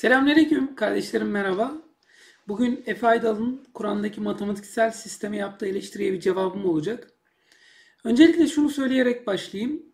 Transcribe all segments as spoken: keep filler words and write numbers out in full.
Selamünaleyküm kardeşlerim, merhaba. Bugün Efe Aydal'ın Kur'an'daki matematiksel sisteme yaptığı eleştiriye bir cevabım olacak. Öncelikle şunu söyleyerek başlayayım.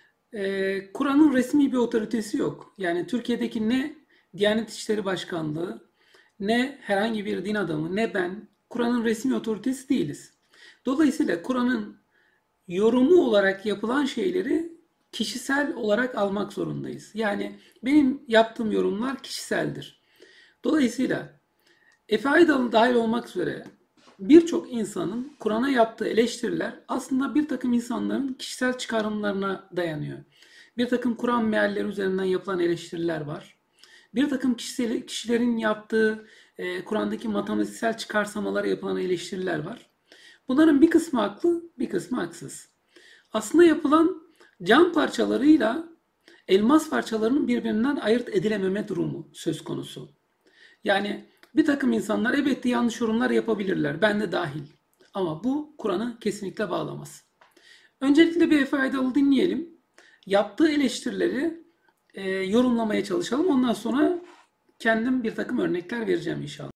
Ee, Kur'an'ın resmi bir otoritesi yok. Yani Türkiye'deki ne Diyanet İşleri Başkanlığı, ne herhangi bir din adamı, ne ben Kur'an'ın resmi otoritesi değiliz. Dolayısıyla Kur'an'ın yorumu olarak yapılan şeyleri kişisel olarak almak zorundayız. Yani benim yaptığım yorumlar kişiseldir. Dolayısıyla Efe Aydal dahil olmak üzere birçok insanın Kur'an'a yaptığı eleştiriler aslında bir takım insanların kişisel çıkarımlarına dayanıyor. Bir takım Kur'an mealleri üzerinden yapılan eleştiriler var. Bir takım kişisel, kişilerin yaptığı e, Kur'an'daki matematiksel çıkarsamalara yapılan eleştiriler var. Bunların bir kısmı haklı, bir kısmı haksız. Aslında yapılan cam parçalarıyla elmas parçalarının birbirinden ayırt edilememe durumu söz konusu. Yani bir takım insanlar elbette yanlış yorumlar yapabilirler. Ben de dahil. Ama bu Kur'an'ı kesinlikle bağlamaz. Öncelikle bir Efe Aydal'ı dinleyelim. Yaptığı eleştirileri e, yorumlamaya çalışalım. Ondan sonra kendim bir takım örnekler vereceğim inşallah.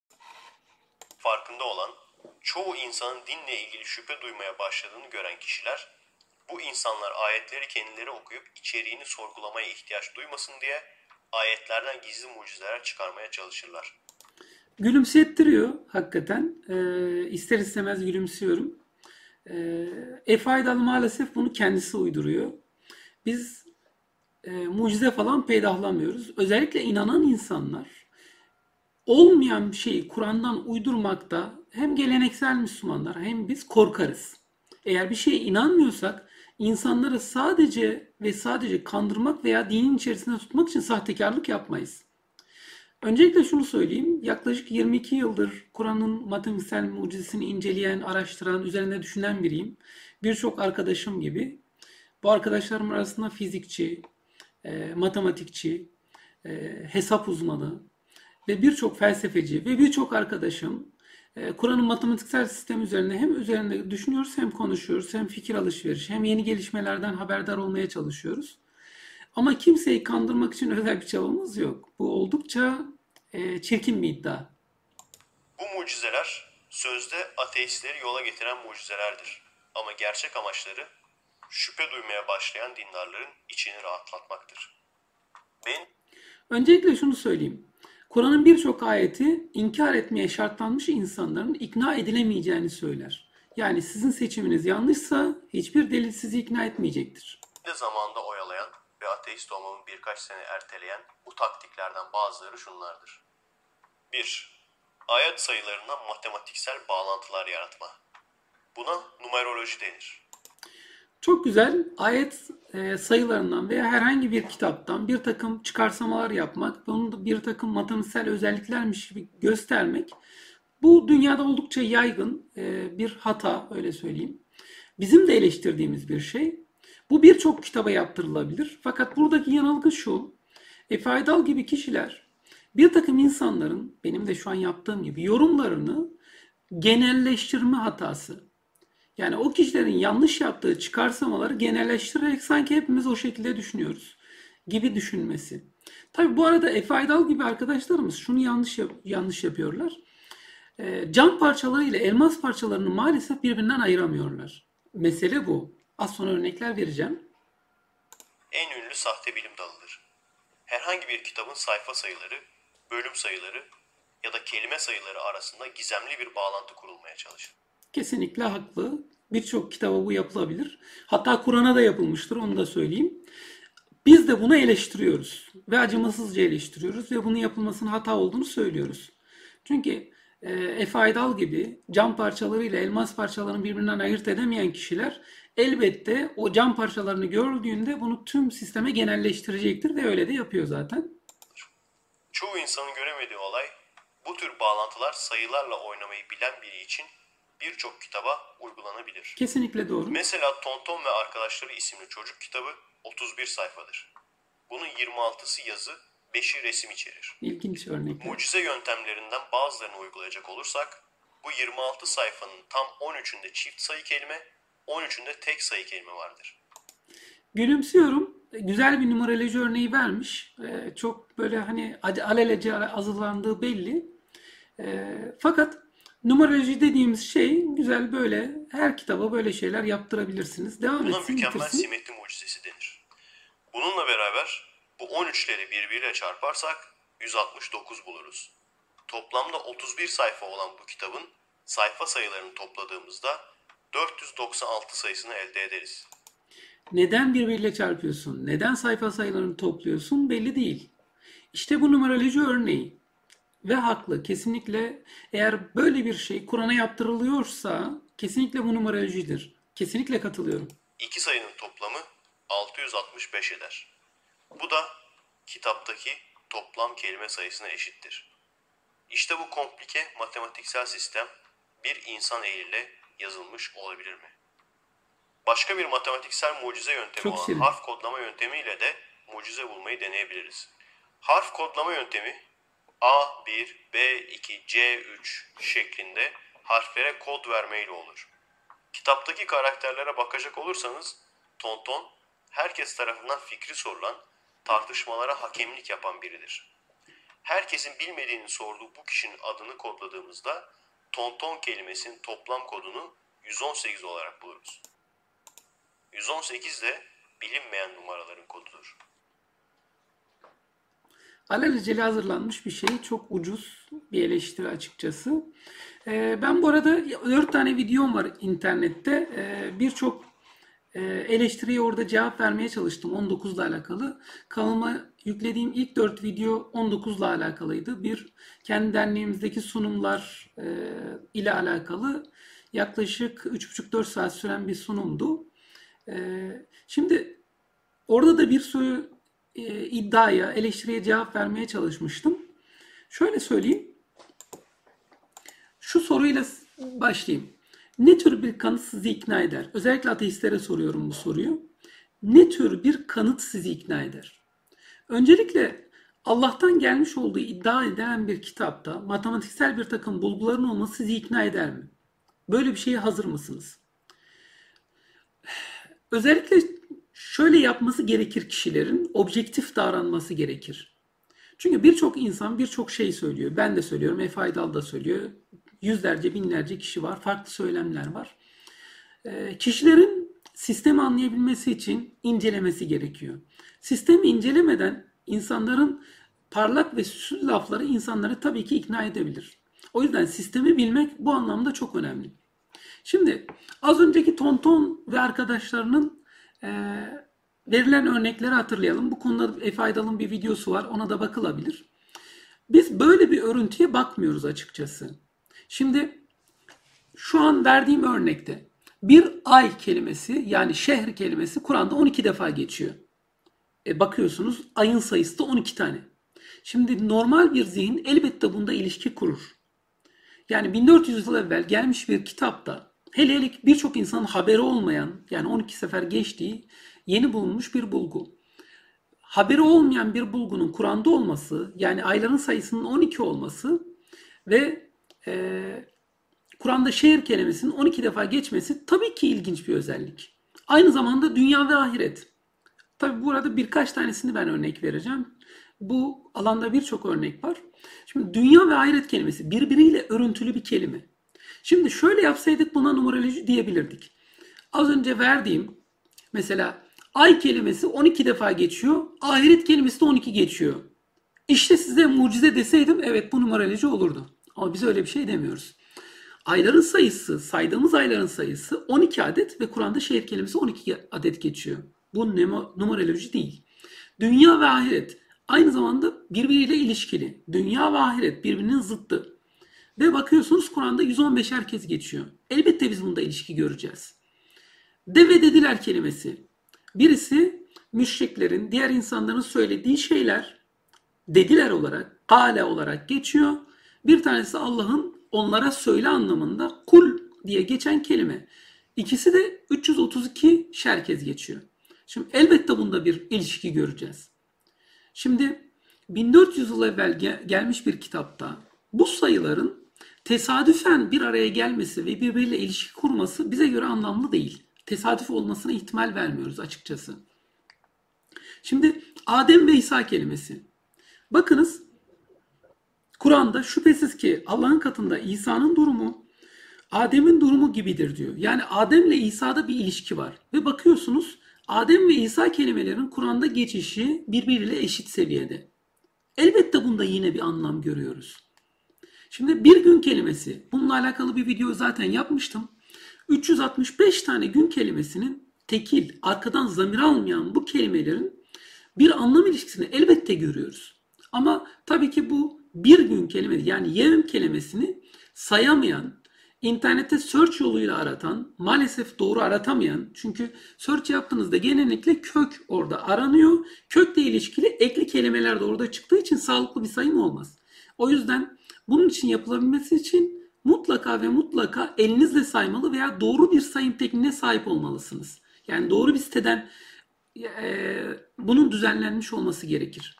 Farkında olan, çoğu insanın dinle ilgili şüphe duymaya başladığını gören kişiler, bu insanlar ayetleri kendileri okuyup içeriğini sorgulamaya ihtiyaç duymasın diye ayetlerden gizli mucizeler çıkarmaya çalışırlar. Gülümsettiriyor hakikaten. E, ister istemez gülümsüyorum. E, Efe Aydal maalesef bunu kendisi uyduruyor. Biz e, mucize falan peydahlamıyoruz. Özellikle inanan insanlar olmayan bir şeyi Kur'an'dan uydurmakta hem geleneksel Müslümanlar hem biz korkarız. Eğer bir şeye inanmıyorsak insanları sadece ve sadece kandırmak veya dinin içerisinde tutmak için sahtekarlık yapmayız. Öncelikle şunu söyleyeyim. Yaklaşık yirmi iki yıldır Kur'an'ın matematiksel mucizesini inceleyen, araştıran, üzerinde düşünen biriyim. Birçok arkadaşım gibi. Bu arkadaşlarım arasında fizikçi, e, matematikçi, e, hesap uzmanı ve birçok felsefeci ve birçok arkadaşım e, Kur'an'ın matematiksel sistemi üzerine hem üzerinde düşünüyoruz hem konuşuyoruz hem fikir alışverişi hem yeni gelişmelerden haberdar olmaya çalışıyoruz. Ama kimseyi kandırmak için özel bir çabamız yok. Bu oldukça e, çirkin bir iddia. Bu mucizeler sözde ateistleri yola getiren mucizelerdir. Ama gerçek amaçları şüphe duymaya başlayan dindarların içini rahatlatmaktır. Ben Öncelikle şunu söyleyeyim. Kur'an'ın birçok ayeti inkar etmeye şartlanmış insanların ikna edilemeyeceğini söyler. Yani sizin seçiminiz yanlışsa hiçbir delil sizi ikna etmeyecektir. de zamanda oyalayan ve ateist olmamı birkaç sene erteleyen bu taktiklerden bazıları şunlardır. bir. Ayet sayılarına matematiksel bağlantılar yaratma. Buna numeroloji denir. Çok güzel ayet e, sayılarından veya herhangi bir kitaptan bir takım çıkarsamalar yapmak, bunun da bir takım matematiksel özelliklermiş gibi göstermek, bu dünyada oldukça yaygın e, bir hata, öyle söyleyeyim. Bizim de eleştirdiğimiz bir şey. Bu birçok kitaba yaptırılabilir. Fakat buradaki yanılgı şu: Efe Aydal gibi kişiler bir takım insanların, benim de şu an yaptığım gibi, yorumlarını genelleştirme hatası. Yani o kişilerin yanlış yaptığı çıkarsamaları genelleştirerek sanki hepimiz o şekilde düşünüyoruz gibi düşünmesi. Tabii bu arada Efe Aydal gibi arkadaşlarımız şunu yanlış yap- yanlış yapıyorlar. E, cam parçaları ile elmas parçalarını maalesef birbirinden ayıramıyorlar. Mesele bu. Az sonra örnekler vereceğim. En ünlü sahte bilim dalıdır. Herhangi bir kitabın sayfa sayıları, bölüm sayıları ya da kelime sayıları arasında gizemli bir bağlantı kurulmaya çalışır. Kesinlikle haklı. Birçok kitaba bu yapılabilir. Hatta Kur'an'a da yapılmıştır, onu da söyleyeyim. Biz de bunu eleştiriyoruz ve acımasızca eleştiriyoruz ve bunun yapılmasının hata olduğunu söylüyoruz. Çünkü e, Efe Aydal gibi cam parçalarıyla elmas parçalarını birbirinden ayırt edemeyen kişiler elbette o cam parçalarını gördüğünde bunu tüm sisteme genelleştirecektir ve öyle de yapıyor zaten. Çoğu insanın göremediği olay, bu tür bağlantılar sayılarla oynamayı bilen biri için birçok kitaba uygulanabilir. Kesinlikle doğru. Mesela Tonton ve Arkadaşları isimli çocuk kitabı otuz bir sayfadır. Bunun yirmi altısı yazı, beşi resim içerir. İlginç örnekler. Mucize yöntemlerinden bazılarını uygulayacak olursak, bu yirmi altı sayfanın tam on üçünde çift sayı kelime, on üçünde tek sayı kelime vardır. Gülümsüyorum. güzel bir numeroloji örneği vermiş. Ee, çok böyle hani alelacele hazırlandığı belli. Ee, fakat numeroloji dediğimiz şey güzel, böyle her kitaba böyle şeyler yaptırabilirsiniz. Devam Buna etsin, mükemmel bitirsin. simetri mucizesi denir. Bununla beraber bu on üçleri birbiriyle çarparsak yüz altmış dokuz buluruz. Toplamda otuz bir sayfa olan bu kitabın sayfa sayılarını topladığımızda dört yüz doksan altı sayısını elde ederiz. Neden birbiriyle çarpıyorsun? Neden sayfa sayılarını topluyorsun? Belli değil. İşte bu numeroloji örneği. Ve haklı. Kesinlikle eğer böyle bir şey Kur'an'a yaptırılıyorsa kesinlikle bu numerolojidir. Kesinlikle katılıyorum. İki sayının toplamı altı yüz altmış beş eder. Bu da kitaptaki toplam kelime sayısına eşittir. İşte bu komplike matematiksel sistem bir insan eliyle yazılmış olabilir mi? Başka bir matematiksel mucize yöntemi Çok olan şirin. harf kodlama yöntemiyle de mucize bulmayı deneyebiliriz. Harf kodlama yöntemi A bir, B iki, C üç şeklinde harflere kod vermeyle olur. Kitaptaki karakterlere bakacak olursanız Tonton herkes tarafından fikri sorulan, tartışmalara hakemlik yapan biridir. Herkesin bilmediğini sorduğu bu kişinin adını kodladığımızda Tonton kelimesinin toplam kodunu yüz on sekiz olarak buluruz. yüz on sekiz de bilinmeyen numaraların kodudur. Alelacele hazırlanmış bir şey. Çok ucuz bir eleştiri açıkçası. Ee, ben bu arada dört tane videom var internette. Ee, Birçok e, eleştiriye orada cevap vermeye çalıştım on dokuzla alakalı. Kanalıma yüklediğim ilk dört video on dokuzla alakalıydı. Bir, kendi derneğimizdeki sunumlar e, ile alakalı yaklaşık üç buçuk dört saat süren bir sunumdu. E, şimdi orada da bir sürü e, iddiaya, eleştiriye cevap vermeye çalışmıştım. Şöyle söyleyeyim. Şu soruyla başlayayım. Ne tür bir kanıt sizi ikna eder? Özellikle ateistlere soruyorum bu soruyu. Ne tür bir kanıt sizi ikna eder? Öncelikle Allah'tan gelmiş olduğu iddia edilen bir kitapta matematiksel bir takım bulguların olması sizi ikna eder mi? Böyle bir şeye hazır mısınız? Özellikle şöyle yapması gerekir kişilerin, objektif davranması gerekir. Çünkü birçok insan birçok şey söylüyor. Ben de söylüyorum, Efe Aydal da söylüyor. Yüzlerce, binlerce kişi var. Farklı söylemler var. E, kişilerin sistemi anlayabilmesi için incelemesi gerekiyor. Sistemi incelemeden insanların parlak ve süslü lafları insanları tabii ki ikna edebilir. O yüzden sistemi bilmek bu anlamda çok önemli. Şimdi az önceki Tonton ve arkadaşlarının e, verilen örnekleri hatırlayalım. Bu konuda Efe Aydal'ın bir videosu var. Ona da bakılabilir. Biz böyle bir örüntüye bakmıyoruz açıkçası. Şimdi şu an verdiğim örnekte bir ay kelimesi, yani şehr kelimesi Kur'an'da on iki defa geçiyor. E bakıyorsunuz ayın sayısı da on iki tane. Şimdi normal bir zihin elbette bunda ilişki kurur. Yani bin dört yüz yıl evvel gelmiş bir kitapta hele hele birçok insanın haberi olmayan, yani on iki sefer geçtiği yeni bulunmuş bir bulgu. Haberi olmayan bir bulgunun Kur'an'da olması, yani ayların sayısının on iki olması ve e, Kur'an'da şehir kelimesinin on iki defa geçmesi tabii ki ilginç bir özellik. Aynı zamanda dünya ve ahiret. Tabii burada birkaç tanesini ben örnek vereceğim. Bu alanda birçok örnek var. Şimdi dünya ve ahiret kelimesi birbiriyle örüntülü bir kelime. Şimdi şöyle yapsaydık buna numeroloji diyebilirdik. Az önce verdiğim mesela ay kelimesi on iki defa geçiyor, ahiret kelimesi de on iki geçiyor. İşte size mucize deseydim evet bu numeroloji olurdu. Ama biz öyle bir şey demiyoruz. Ayların sayısı, saydığımız ayların sayısı on iki adet ve Kur'an'da şehir kelimesi on iki adet geçiyor. Bu numeroloji değil. Dünya ve ahiret aynı zamanda birbiriyle ilişkili. Dünya ve ahiret birbirinin zıttı. Ve bakıyorsunuz Kur'an'da yüz on beşer kez geçiyor. Elbette biz bunda ilişki göreceğiz. De ve dediler kelimesi. Birisi müşriklerin, diğer insanların söylediği şeyler dediler olarak, kâle olarak geçiyor. Bir tanesi Allah'ın onlara söyle anlamında kul diye geçen kelime. İkisi de üç yüz otuz iki şer kez geçiyor. Şimdi elbette bunda bir ilişki göreceğiz. Şimdi bin dört yüz yıl evvel gel- gelmiş bir kitapta bu sayıların tesadüfen bir araya gelmesi ve birbiriyle ilişki kurması bize göre anlamlı değil. Tesadüf olmasına ihtimal vermiyoruz açıkçası. Şimdi Adem ve İsa kelimesi. Bakınız Kur'an'da şüphesiz ki Allah'ın katında İsa'nın durumu Adem'in durumu gibidir diyor. Yani Adem ile İsa'da bir ilişki var. Ve bakıyorsunuz Adem ve İsa kelimelerin Kur'an'da geçişi birbiriyle eşit seviyede. Elbette bunda yine bir anlam görüyoruz. Şimdi bir gün kelimesi. Bununla alakalı bir video zaten yapmıştım. üç yüz altmış beş tane gün kelimesinin tekil, arkadan zamir almayan bu kelimelerin bir anlam ilişkisini elbette görüyoruz. Ama tabii ki bu bir gün kelimesi yani yevm kelimesini sayamayan, internette search yoluyla aratan, maalesef doğru aratamayan, çünkü search yaptığınızda genellikle kök orada aranıyor. Kökle ilişkili ekli kelimeler de orada çıktığı için sağlıklı bir sayım olmaz. O yüzden bunun için yapılabilmesi için mutlaka ve mutlaka elinizle saymalı veya doğru bir sayım tekniğine sahip olmalısınız. Yani doğru bir siteden e, bunun düzenlenmiş olması gerekir.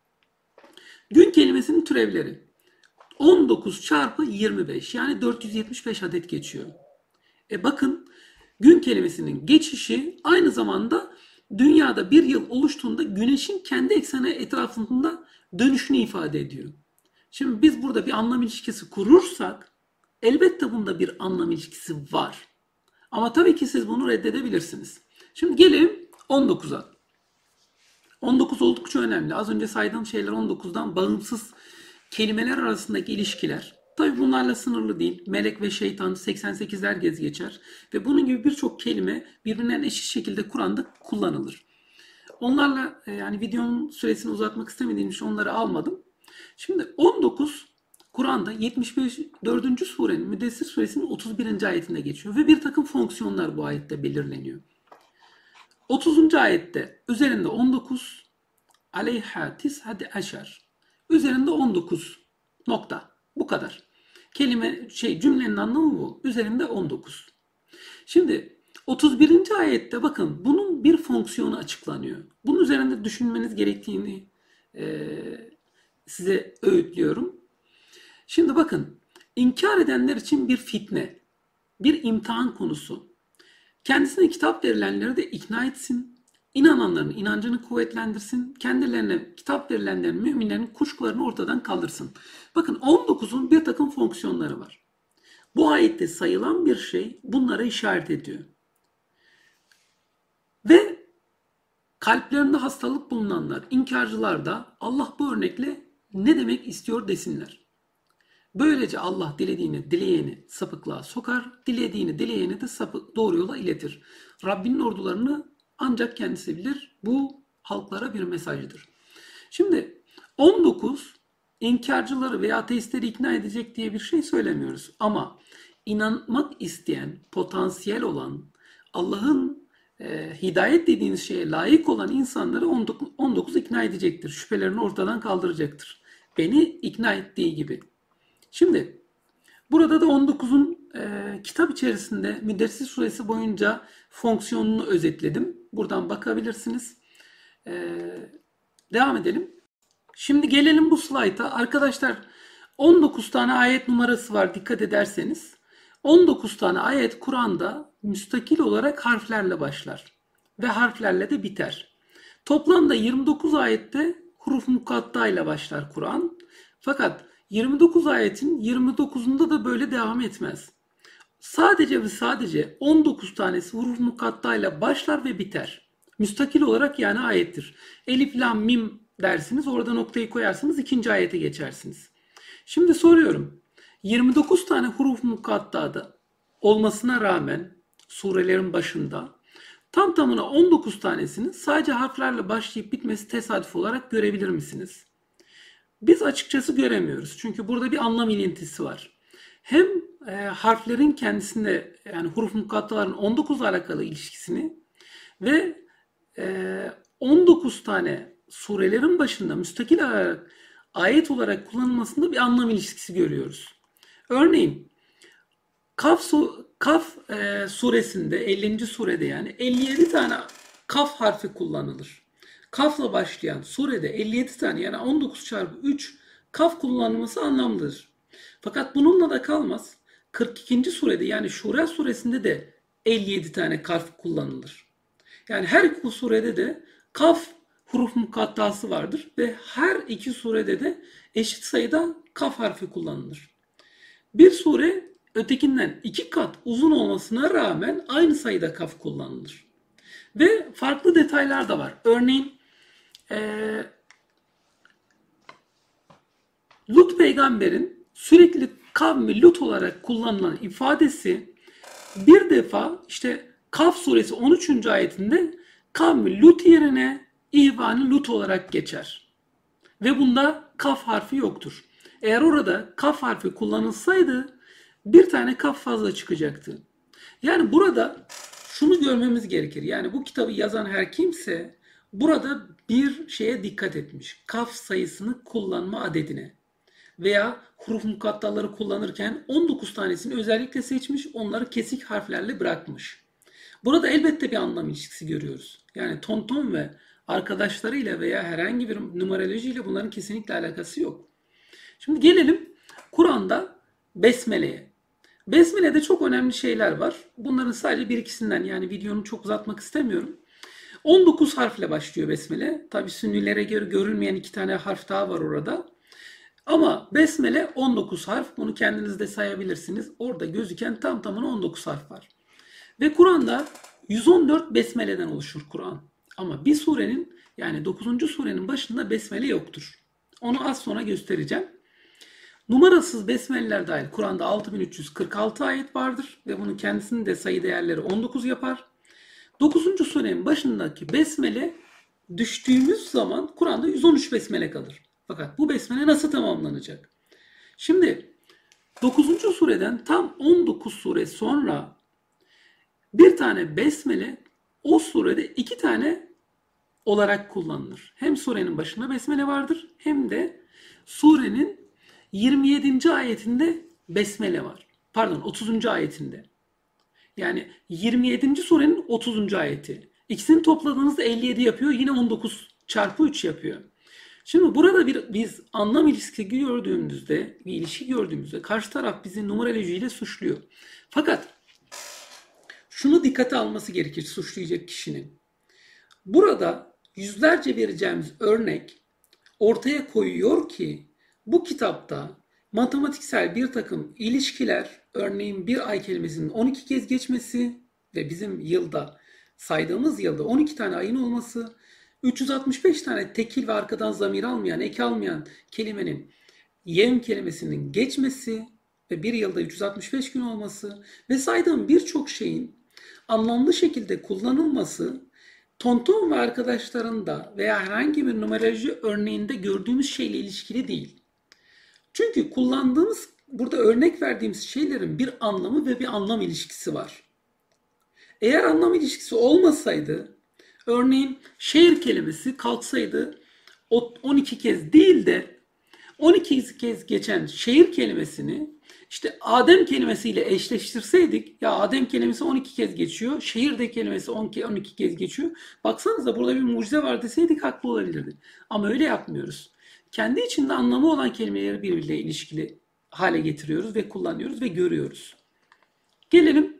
Gün kelimesinin türevleri. on dokuz çarpı yirmi beş yani dört yüz yetmiş beş adet geçiyor. E bakın gün kelimesinin geçişi aynı zamanda dünyada bir yıl oluştuğunda güneşin kendi ekseni etrafında dönüşünü ifade ediyor. Şimdi biz burada bir anlam ilişkisi kurursak elbette bunda bir anlam ilişkisi var. Ama tabii ki siz bunu reddedebilirsiniz. Şimdi gelelim on dokuza. on dokuz oldukça önemli. Az önce saydığım şeyler on dokuzdan bağımsız kelimeler arasındaki ilişkiler. Tabii bunlarla sınırlı değil. Melek ve şeytan seksen sekizler gez geçer. Ve bunun gibi birçok kelime birbirinden eşit şekilde Kur'an'da kullanılır. Onlarla yani videonun süresini uzatmak istemediğim için onları almadım. Şimdi on dokuz Kur'an'da yetmiş dördüncü surenin Müddessir suresinin otuz birinci ayetinde geçiyor. Ve bir takım fonksiyonlar bu ayette belirleniyor. otuzuncu ayette üzerinde on dokuz aleyha tishade aşar. Üzerinde on dokuz nokta. Bu kadar. Kelime şey cümlenin anlamı bu. Üzerinde on dokuz. Şimdi otuz birinci ayette bakın bunun bir fonksiyonu açıklanıyor. Bunun üzerinde düşünmeniz gerektiğini e, size öğütlüyorum. Şimdi bakın inkar edenler için bir fitne, bir imtihan konusu. Kendisine kitap verilenleri de ikna etsin. İnananların inancını kuvvetlendirsin. Kendilerine kitap verilenlerin, müminlerin kuşkularını ortadan kaldırsın. Bakın on dokuzun bir takım fonksiyonları var. Bu ayette sayılan bir şey bunlara işaret ediyor. Ve kalplerinde hastalık bulunanlar, inkarcılar da Allah bu örnekle ne demek istiyor desinler. Böylece Allah dilediğini dileyeni sapıklığa sokar, dilediğini dileyeni de sapık, doğru yola iletir. Rabbinin ordularını ancak kendisi bilir. Bu halklara bir mesajdır. Şimdi on dokuz inkarcıları veya ateistleri ikna edecek diye bir şey söylemiyoruz. Ama inanmak isteyen, potansiyel olan, Allah'ın e, hidayet dediğiniz şeye layık olan insanları on dokuz ikna edecektir. Şüphelerini ortadan kaldıracaktır. Beni ikna ettiği gibi. Şimdi burada da on dokuzun e, kitap içerisinde Müddessir suresi boyunca fonksiyonunu özetledim. Buradan bakabilirsiniz. E, devam edelim. Şimdi gelelim bu slayta. Arkadaşlar on dokuz tane ayet numarası var dikkat ederseniz. on dokuz tane ayet Kur'an'da müstakil olarak harflerle başlar. Ve harflerle de biter. Toplamda yirmi dokuz ayette huruf mukatta ile başlar Kur'an. Fakat yirmi dokuz ayetin yirmi dokuzunda da böyle devam etmez. Sadece ve sadece on dokuz tanesi huruf mukatta ile başlar ve biter. Müstakil olarak yani ayettir. Elif, lam, mim dersiniz. Orada noktayı koyarsınız. ikinci ayete geçersiniz. Şimdi soruyorum. yirmi dokuz tane huruf mukatta'da olmasına rağmen surelerin başında tam tamına on dokuz tanesinin sadece harflerle başlayıp bitmesi tesadüf olarak görebilir misiniz? Biz açıkçası göremiyoruz. Çünkü burada bir anlam ilintisi var. Hem e, harflerin kendisinde yani huruf mukattaların on dokuzla alakalı ilişkisini ve e, on dokuz tane surelerin başında müstakil olarak ayet olarak kullanılmasında bir anlam ilişkisi görüyoruz. Örneğin Kaf, Kaf e, suresinde ellinci surede yani elli yedi tane kaf harfi kullanılır. Kafla başlayan surede elli yedi tane yani on dokuz çarpı üç kaf kullanılması anlamlıdır. Fakat bununla da kalmaz. kırk ikinci surede yani Şura suresinde de elli yedi tane kaf kullanılır. Yani her surede de kaf huruf mukattası vardır ve her iki surede de eşit sayıda kaf harfi kullanılır. Bir sure ötekinden iki kat uzun olmasına rağmen aynı sayıda kaf kullanılır. Ve farklı detaylar da var. Örneğin ee, Lut peygamberin sürekli kavmi Lut olarak kullanılan ifadesi bir defa işte Kaf suresi on üçüncü ayetinde kavmi Lut yerine İhvanı Lut olarak geçer. Ve bunda kaf harfi yoktur. Eğer orada kaf harfi kullanılsaydı bir tane kaf fazla çıkacaktı. Yani burada şunu görmemiz gerekir. Yani bu kitabı yazan her kimse burada bir şeye dikkat etmiş. Kaf sayısını kullanma adedine. Veya huruf mukattaları kullanırken on dokuz tanesini özellikle seçmiş, onları kesik harflerle bırakmış. Burada elbette bir anlam ilişkisi görüyoruz. Yani Tonton ve arkadaşlarıyla veya herhangi bir numerolojiyle bunların kesinlikle alakası yok. Şimdi gelelim Kur'an'da Besmele'ye. Besmele'de çok önemli şeyler var. Bunların sadece bir ikisinden, yani videonu çok uzatmak istemiyorum. on dokuz harfle başlıyor Besmele. Tabi Sünnilere göre görülmeyen iki tane harf daha var orada. Ama Besmele on dokuz harf. Bunu kendiniz de sayabilirsiniz. Orada gözüken tam tamına on dokuz harf var. Ve Kur'an'da yüz on dört Besmele'den oluşur Kur'an. Ama bir surenin, yani dokuzuncu surenin başında Besmele yoktur. Onu az sonra göstereceğim. Numarasız besmeleler dahil Kur'an'da altı bin üç yüz kırk altı ayet vardır ve bunun kendisinin de sayı değerleri on dokuz yapar. dokuzuncu surenin başındaki besmele düştüğümüz zaman Kur'an'da yüz on üç besmele kalır. Fakat bu besmele nasıl tamamlanacak? Şimdi dokuzuncu sureden tam on dokuz sure sonra bir tane besmele o surede iki tane olarak kullanılır. Hem surenin başında besmele vardır hem de surenin yirmi yedinci ayetinde besmele var. Pardon, otuzuncu ayetinde. Yani yirmi yedinci surenin otuzuncu ayeti. İkisini topladığınızda elli yedi yapıyor. Yine on dokuz çarpı üç yapıyor. Şimdi burada bir biz anlam ilişkisi gördüğümüzde, bir ilişki gördüğümüzde karşı taraf bizi numerolojiyle suçluyor. Fakat şunu dikkate alması gerekir suçlayacak kişinin. Burada yüzlerce vereceğimiz örnek ortaya koyuyor ki bu kitapta matematiksel bir takım ilişkiler, örneğin bir ay kelimesinin on iki kez geçmesi ve bizim yılda saydığımız yılda on iki tane ayın olması, üç yüz altmış beş tane tekil ve arkadan zamir almayan, eki almayan kelimenin yevm kelimesinin geçmesi ve bir yılda üç yüz altmış beş gün olması ve saydığım birçok şeyin anlamlı şekilde kullanılması Tonton ve arkadaşlarında veya herhangi bir numeroloji örneğinde gördüğümüz şeyle ilişkili değil. Çünkü kullandığımız, burada örnek verdiğimiz şeylerin bir anlamı ve bir anlam ilişkisi var. Eğer anlam ilişkisi olmasaydı, örneğin şehir kelimesi kalksaydı on iki kez değil de on iki kez geçen şehir kelimesini işte Adem kelimesiyle eşleştirseydik, ya Adem kelimesi on iki kez geçiyor, şehir de kelimesi on iki kez geçiyor. Baksanıza burada bir mucize var deseydik haklı olabilirdi. Ama öyle yapmıyoruz. Kendi içinde anlamı olan kelimeleri birbiriyle ilişkili hale getiriyoruz ve kullanıyoruz ve görüyoruz. Gelelim,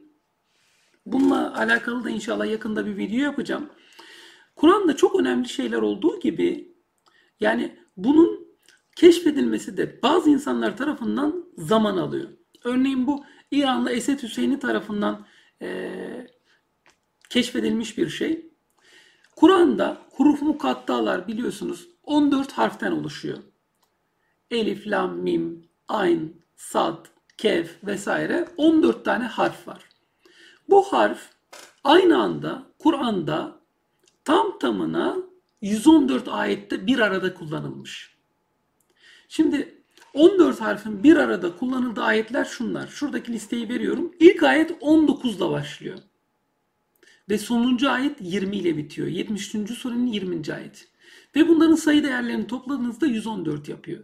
bununla alakalı da inşallah yakında bir video yapacağım. Kur'an'da çok önemli şeyler olduğu gibi, yani bunun keşfedilmesi de bazı insanlar tarafından zaman alıyor. Örneğin bu İranlı Esed Hüseyni tarafından e, keşfedilmiş bir şey. Kur'an'da huruf mukattalar biliyorsunuz on dört harften oluşuyor. Elif, lam, mim, ayn, sad, kef vesaire on dört tane harf var. Bu harf aynı anda Kur'an'da tam tamına yüz on dört ayette bir arada kullanılmış. Şimdi on dört harfin bir arada kullanıldığı ayetler şunlar. Şuradaki listeyi veriyorum. İlk ayet on dokuzla başlıyor. Ve sonuncu ayet yirmi ile bitiyor. yetmiş üçüncü surenin yirminci ayeti. Ve bunların sayı değerlerini topladığınızda yüz on dört yapıyor.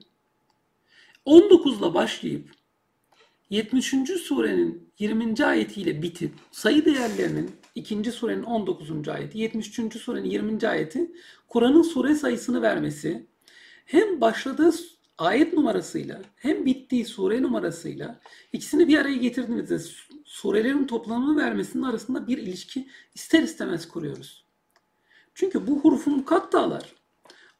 on dokuzla başlayıp yetmiş üçüncü surenin yirminci ayetiyle bitip sayı değerlerinin ikinci surenin on dokuzuncu ayeti, yetmiş üçüncü surenin yirminci ayeti Kur'an'ın sure sayısını vermesi, hem başladığı ayet numarasıyla hem bittiği sure numarasıyla ikisini bir araya getirdiğimizde surelerin toplamını vermesinin arasında bir ilişki ister istemez kuruyoruz. Çünkü bu huruf-u mukattalar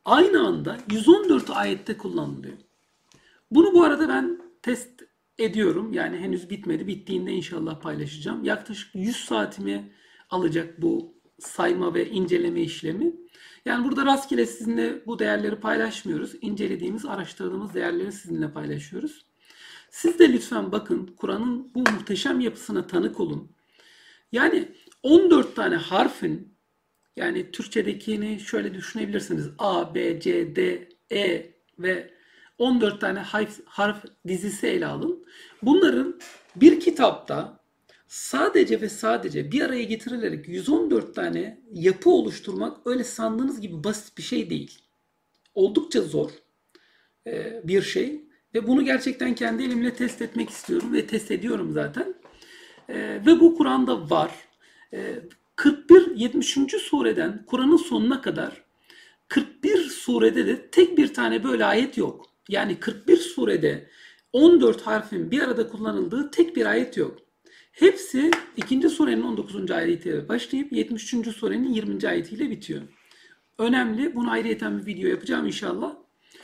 aynı anda yüz on dört ayette kullanılıyor. Bunu bu arada ben test ediyorum. Yani henüz bitmedi. Bittiğinde inşallah paylaşacağım. Yaklaşık yüz saatimi alacak bu sayma ve inceleme işlemi. Yani burada rastgele sizinle bu değerleri paylaşmıyoruz. İncelediğimiz, araştırdığımız değerleri sizinle paylaşıyoruz. Siz de lütfen bakın, Kur'an'ın bu muhteşem yapısına tanık olun. Yani on dört tane harfin, yani Türkçedekini şöyle düşünebilirsiniz. A, B, C, D, E ve on dört tane harf, harf dizisi ele alın. Bunların bir kitapta sadece ve sadece bir araya getirilerek yüz on dört tane yapı oluşturmak öyle sandığınız gibi basit bir şey değil. Oldukça zor e, bir şey ve bunu gerçekten kendi elimle test etmek istiyorum ve test ediyorum zaten. E, ve bu Kur'an'da var. E, kırk bir yetmişinci sureden Kur'an'ın sonuna kadar kırk bir surede de tek bir tane böyle ayet yok. Yani kırk bir surede on dört harfin bir arada kullanıldığı tek bir ayet yok. Hepsi ikinci surenin on dokuzuncu ayetiyle başlayıp yetmiş üçüncü surenin yirminci ayetiyle bitiyor. Önemli. Bunu ayrıyeten bir video yapacağım inşallah.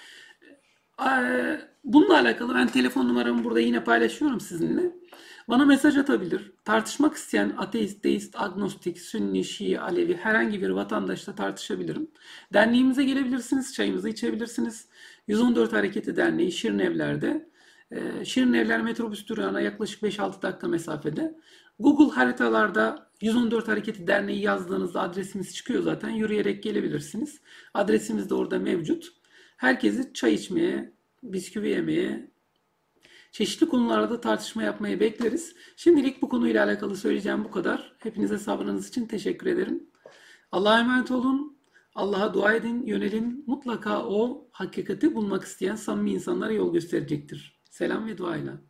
Bununla alakalı ben telefon numaramı burada yine paylaşıyorum sizinle. Bana mesaj atabilir. Tartışmak isteyen ateist, deist, agnostik, Sünni, Şii, Alevi herhangi bir vatandaşla tartışabilirim. Derneğimize gelebilirsiniz, çayımızı içebilirsiniz. yüz on dört Hareketi Derneği Şirinevler'de. Ee, Şirinevler metrobüs durağına yaklaşık beş altı dakika mesafede. Google haritalarda yüz on dört Hareketi Derneği yazdığınızda adresimiz çıkıyor zaten. Yürüyerek gelebilirsiniz. Adresimiz de orada mevcut. Herkesi çay içmeye, bisküvi yemeye, çeşitli konularda tartışma yapmayı bekleriz. Şimdilik bu konuyla alakalı söyleyeceğim bu kadar. Hepinize sabrınız için teşekkür ederim. Allah'a emanet olun. Allah'a dua edin, yönelin. Mutlaka o hakikati bulmak isteyen samimi insanlara yol gösterecektir. Selam ve duayla.